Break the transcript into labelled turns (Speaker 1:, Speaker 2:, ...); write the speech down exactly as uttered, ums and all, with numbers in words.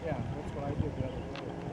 Speaker 1: Yeah, that's what I did the other day.